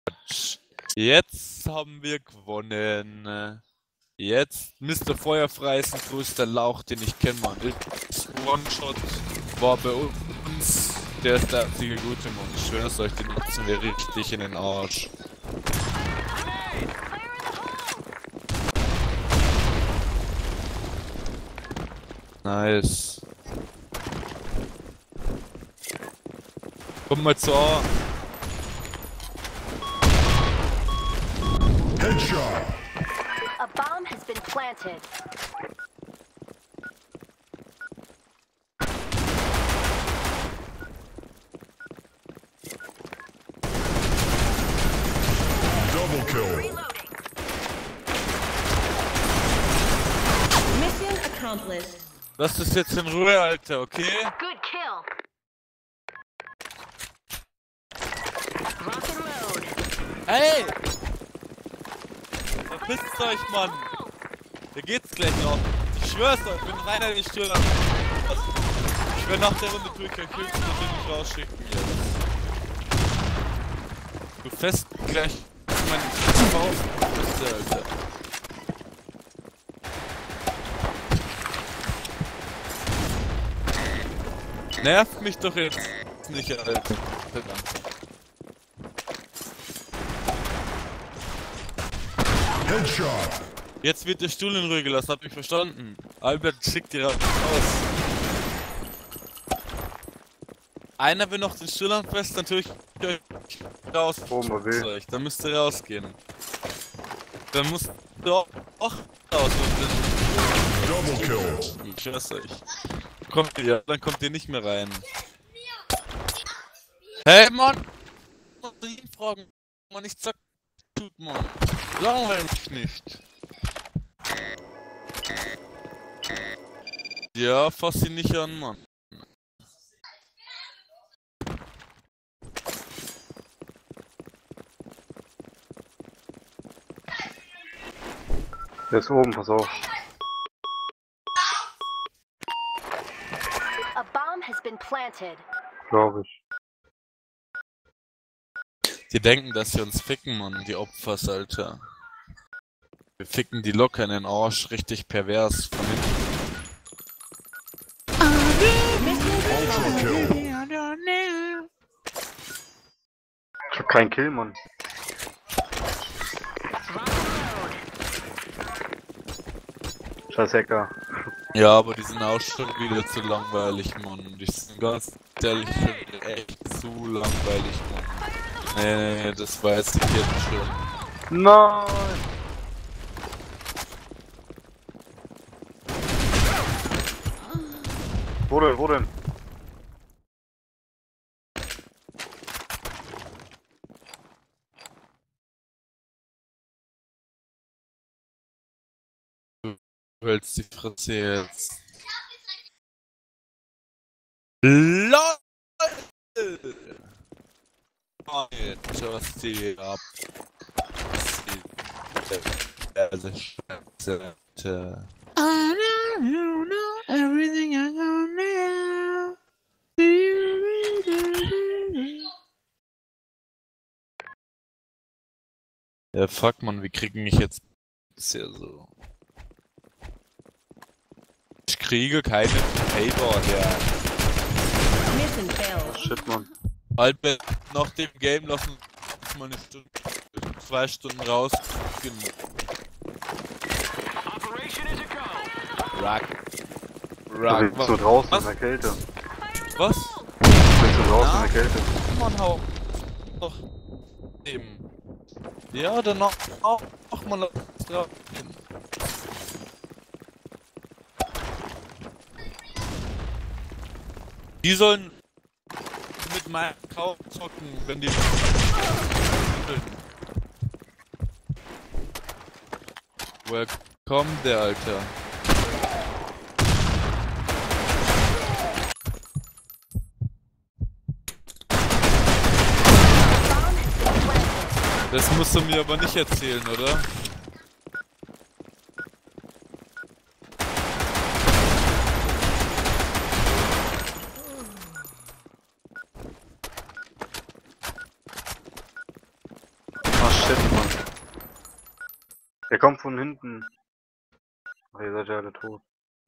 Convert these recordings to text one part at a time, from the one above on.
Jetzt haben wir gewonnen. Jetzt Mr. Feuerfrei ist ein größter Lauch, den ich kenne, Mann. Ist One-Shot war bei uns. Der ist der einzige gute Mann. Ich schwör's euch, den nutzen wir richtig in den Arsch. Nice. Komm mal zu A. Headshot. A bomb has been planted. Double kill. Mission accomplished. Lass das jetzt in Ruhe, Alter, okay? Good kill. Rock and load. Hey! Verpisst euch, Mann! Hier geht's gleich noch. Ich schwör's euch, wenn Rainer nicht stört. Ich werde nach der Runde durch euch höchstens natürlich rausschicken jetzt. Du fest gleich meinen Faust, Alter. Nervt mich doch jetzt nicht, Alter. Headshot. Jetzt wird der Stuhl in Ruhe gelassen, hab ich verstanden. Albert schickt dir raus. Einer will noch den Stuhl anfasst, dann tue ich euch raus. Dann müsst ihr rausgehen. Dann musst du auch raus. Double kill. Ich schwör's euch. Kommt ihr, dann kommt ihr nicht mehr rein. Hey Mann! Ich muss ihn fragen, Mann, ich zack, tut Mann. Langweil mich nicht. Ja, fass ihn nicht an, Mann. Der ist oben, pass auf. A bomb has been planted. Glaube ich. Die denken, dass sie uns ficken, Mann, die Opfers, Alter. Wir ficken die locker in den Arsch, richtig pervers von hinten. Ultra kill. Ich hab keinen Kill, Mann. Scheiß Hacker. Ja, aber die sind auch schon wieder zu langweilig, Mann. Die sind ganz ehrlich schon echt zu langweilig, Mann. Nee, das weiß ich jetzt schon. Nein! Wo denn? Du hältst die Fresse jetzt. LOL! Just die ab. Also Scheiße. I don't know everything I know now. Ja, fuck man, wie kriegen mich jetzt bisher so? Ich kriege keine Payboard, ja. Mission failed. Shit, Mann. Albert, nach dem Game lassen uns mal eine Stunde, 2 Stunden rausgehen. Rack. Bist du draußen Was? in der Kälte? Was? Bist du draußen in der Kälte? Mann, hau doch eben. Ja, dann auch mal drauf. Die sollen mit meinem Kauf zocken, wenn die. Woher kommt der, Alter? Das musst du mir aber nicht erzählen, oder? Er kommt von hinten. Ach, ihr seid ja alle tot.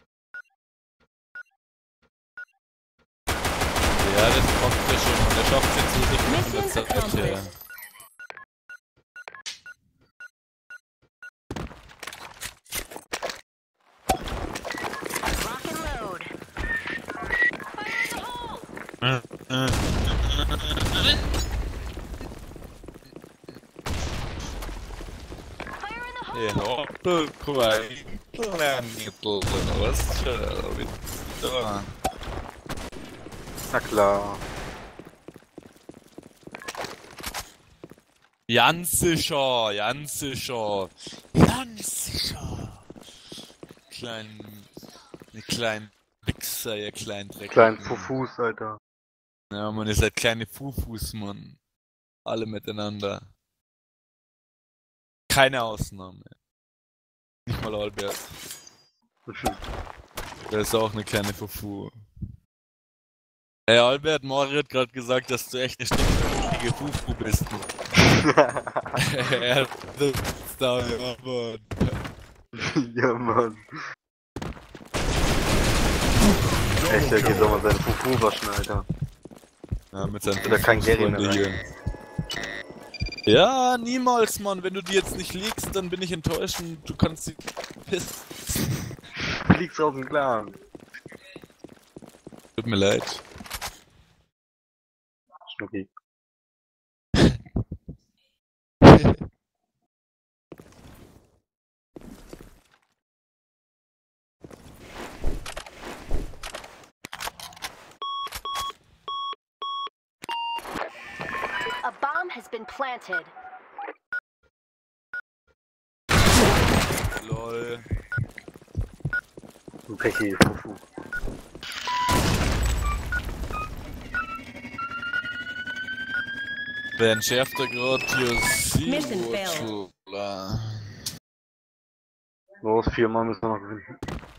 Ja, das kommt ja schon. Und er schafft es jetzt wirklich mit Mission der Zeit her. accomplished. Rock and load. Fire in the hole. Ja, du Kleinittel, was schon wieder. Na klar. Ganz sicher. Ihr kleinen Wichser, ihr kleinen Dreck. Kleinen Fufus, Alter. Ja, man, ihr seid kleine Fufus, Mann. Alle miteinander. Keine Ausnahme. Nicht mal Albert. Der ist auch eine kleine Fufu. Hey Albert, Mori hat gerade gesagt, dass du echt eine stinkige Fufu bist. Er sitzt da, ja, Mann. Ja, Mann. Echt, der geht doch mal seine Fufu waschen, Alter. Ja, mit seinen Oder kein Gary mehr Freunde rein. hier. Ja, niemals, Mann. Wenn du die jetzt nicht legst, dann bin ich enttäuscht und du kannst sie pissen. Fliegst aus dem Clan. Tut mir leid. Schnucki. A bomb has been planted. Lol. Du Pechi, Fufu. Wer entschärft da gerade hier Mission failed. Sea-Watchler? Los, 4 Mal müssen wir noch gewinnen.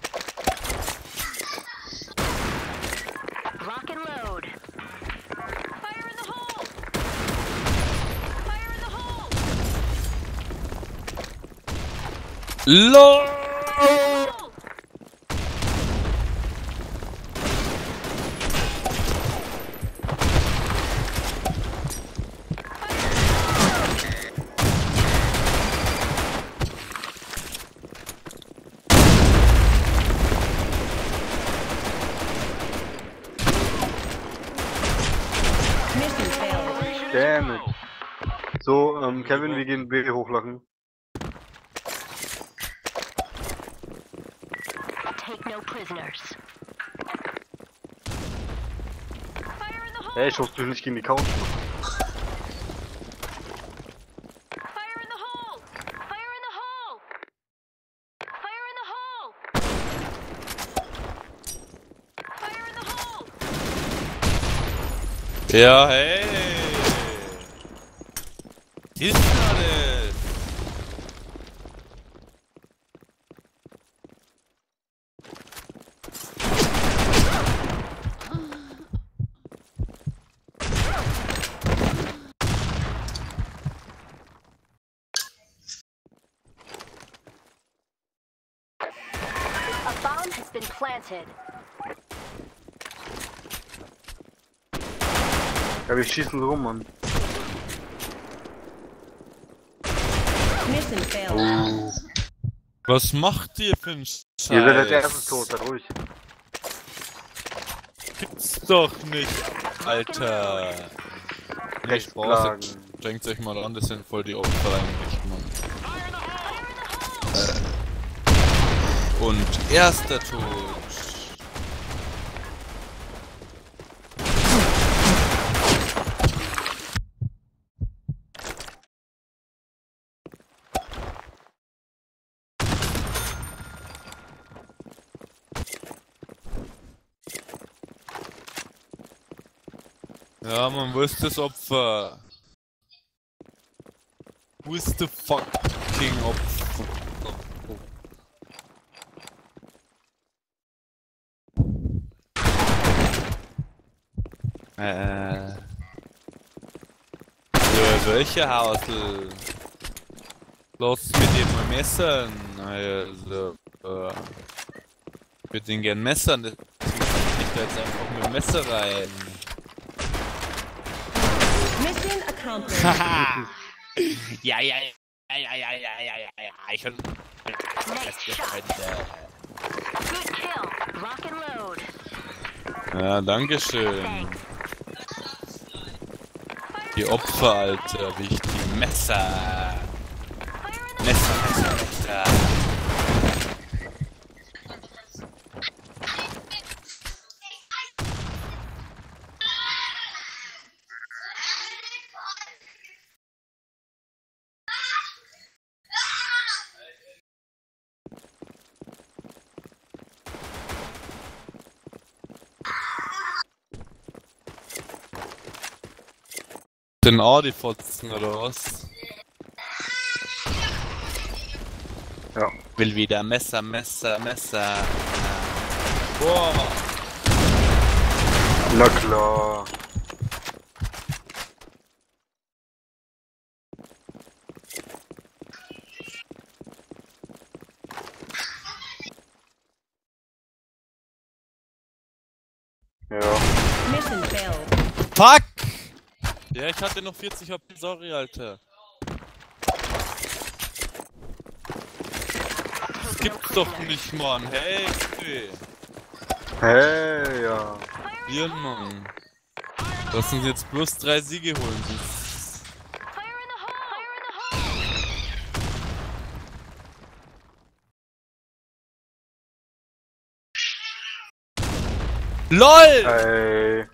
Rock and load. Fire in the hole. Fire in the hole. LOL! Hole. Mission failed. Damn it. So, Kevin, wir gehen B hochlachen. Take no prisoners. Fire in the hole. Ey, ich hoffe, du nicht gegen die Couch. Fire in the hole. Fire in the hole. Fire in the hole. Fire in the hole. Ja, hey! Was ist denn alles? A bomb has been planted. Ja, wir schießen so rum, Mann. Mission failed. Was macht ihr für ein Scheiß? Ihr seid als erstes tot, seid ruhig. Gibt's doch nicht, Alter. Nee, Rechts Spaß, plagen. denkt euch mal an, das sind voll die Opfer eigentlich, Mann. Und erster Tod. Ja, man, wo ist das Opfer? Wo ist the fucking Opfer? Für welche Hausel? Lass mit dem mal messern. Also, ich würde den gern messern, deswegen ich da jetzt einfach mit dem Messer rein. Mission accomplished. Haha! Ja, ich bin. Nice shot. Good kill. Lock and load. Ja, dankeschön. Die Opfer, Alter, wie ich die Messer. Messer. Den Audi-Fotzen oder was? Ja. Will wieder Messer. Boah! Na klar. Ja. Mission failed. Fuck! Ja, ich hatte noch 40 HP, sorry, Alter. Das gibt's doch nicht, Mann. Hey, Hey, ja. wir, Mann. Lass uns jetzt bloß 3 Siege holen. Fire in the hole. Fire in the hole. LOL! Hey.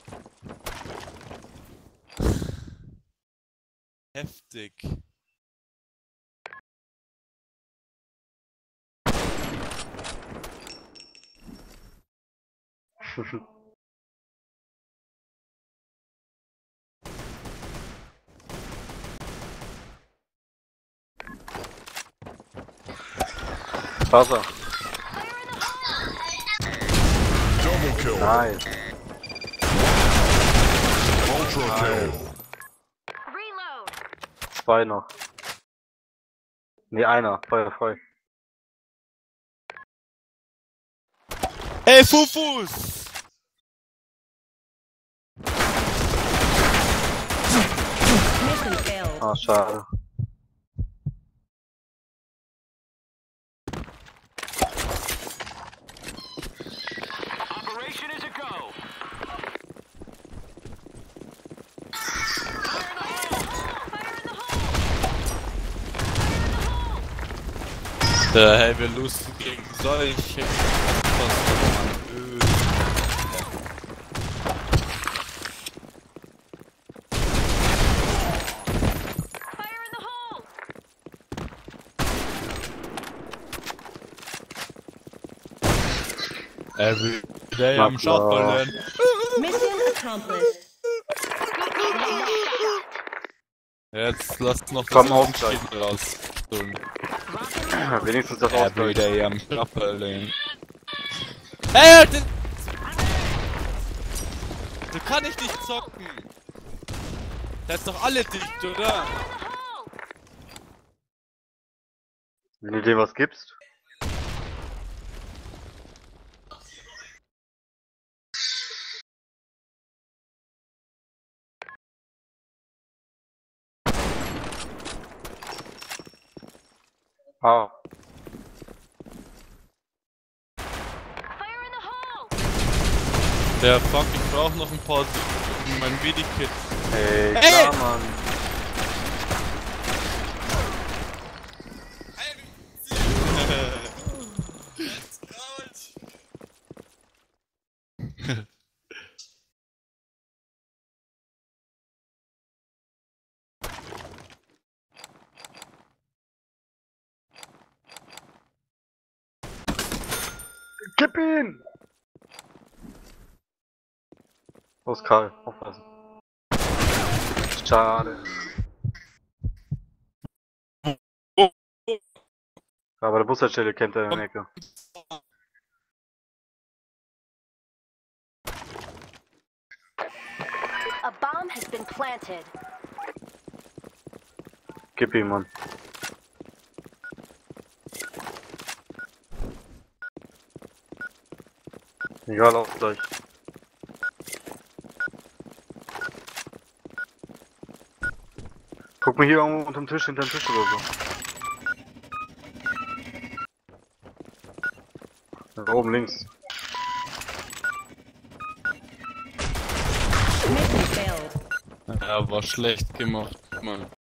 Heftig. Wasser. Double kill. Nice. Ultra kill. Reload. 2 noch. Nee, einer. Feuer frei. Hey, Fufus! Mission failed. Ah, schade. Operation is a go. Hey, wir losen gegen solche. Fire in the hole. Every day Na am klar. Schauffeln. Mission accomplished. Jetzt lasst noch Komm, das Ausgleich. Unentschieden raus. Wenigstens das Every Ausgleich. day am Schauffeln. Hey, du kann ich nicht zocken. Da ist doch alle dicht, oder? Wenn du dir was gibst. Ah. Fire in the hole. Der fuck, ich brauch noch ein paar Sekunden, mein Medikit. Hey, Hey! klar, Mann. Gib ihn! Los, Karl, aufpassen. Schade. Aber der Bushaltestelle kennt er in der Ecke. A bomb has been planted. Gib ihm, Mann. Egal, auch gleich. Guck mal hier irgendwo unterm Tisch, hinterm Tisch oder so. Da oben links. Mission failed. Ja, war schlecht gemacht, Mann.